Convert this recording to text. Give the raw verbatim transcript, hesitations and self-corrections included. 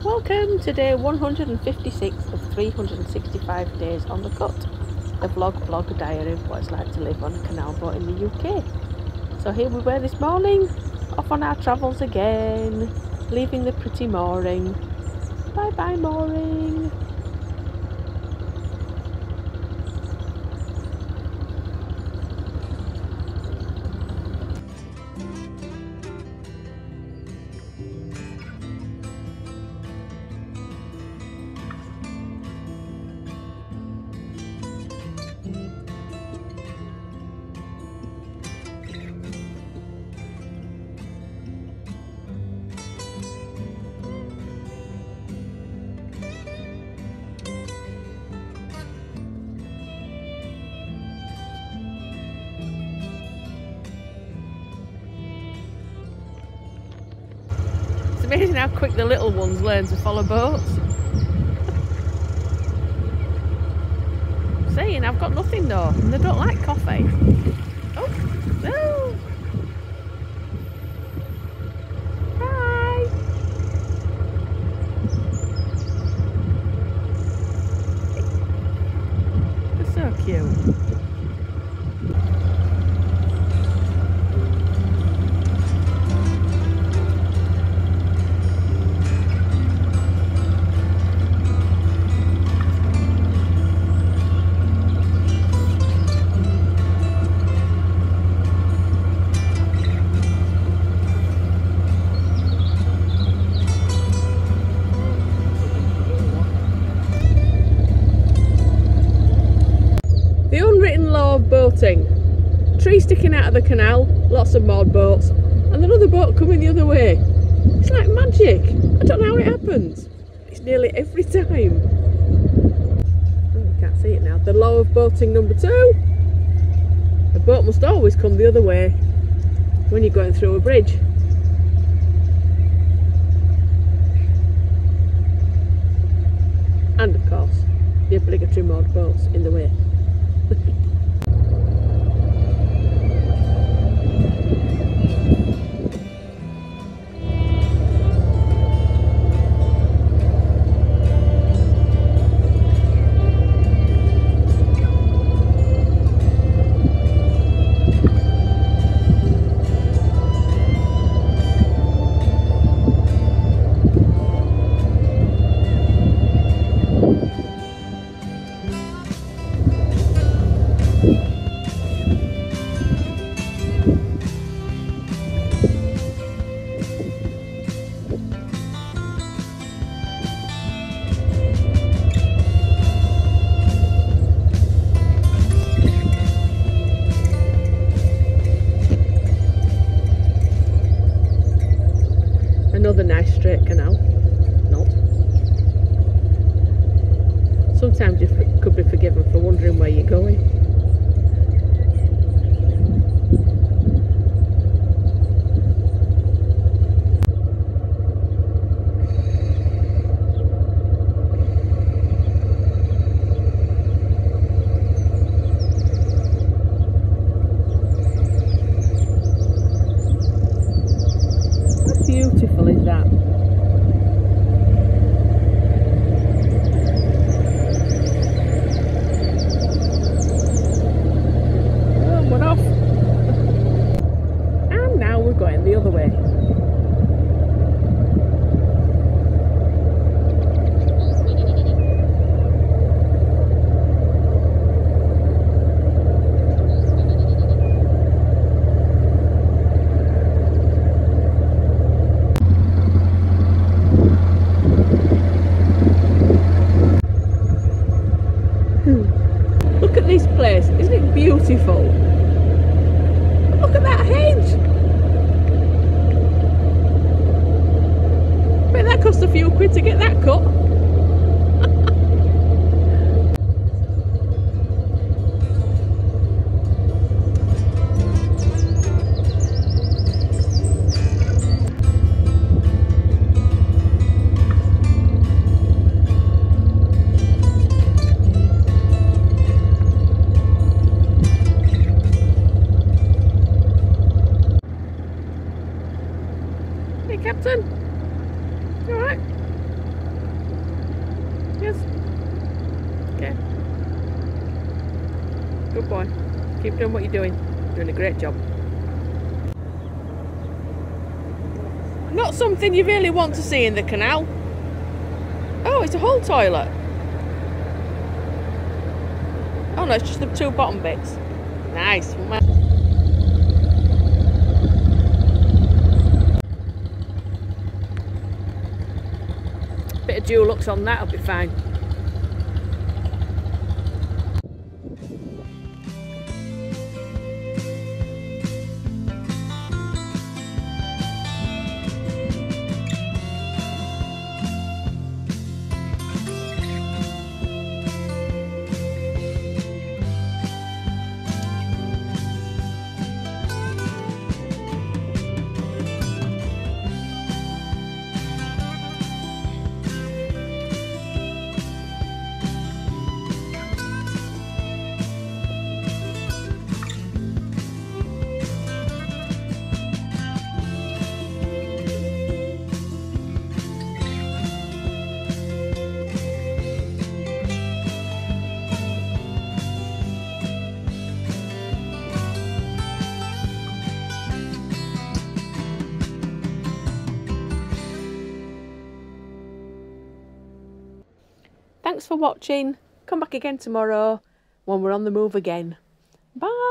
Welcome to day one hundred fifty-six of three hundred sixty-five days on the cut. The vlog, blog, diary of what it's like to live on a canal boat in the U K. So here we were this morning, off on our travels again, leaving the pretty mooring. Bye bye mooring. It's amazing how quick the little ones learn to follow boats. Saying I've got nothing though, and they don't like coffee. Oh, no! Hi! They're so cute. The unwritten law of boating. Tree sticking out of the canal, lots of moored boats, and another boat coming the other way. It's like magic. I don't know how it happens. It's nearly every time. Oh, you can't see it now. The law of boating number two. A boat must always come the other way when you're going through a bridge. And of course, the obligatory moored boats in the way. Another nice straight canal. Not. Sometimes you could be forgiven for wondering where you're going. Beautiful is that? Oh, we're off. And now we're going the other way. Look at this place, isn't it beautiful? Look at that hedge! I bet that cost a few quid to get that cut. Hey, Captain. You alright? Go on, keep doing what you're doing. You're doing a great job. Not something you really want to see in the canal. Oh, it's a whole toilet. Oh no, it's just the two bottom bits. Nice. Bit of Dulux on that, will be fine. Thanks for watching. Come back again tomorrow when we're on the move again. Bye.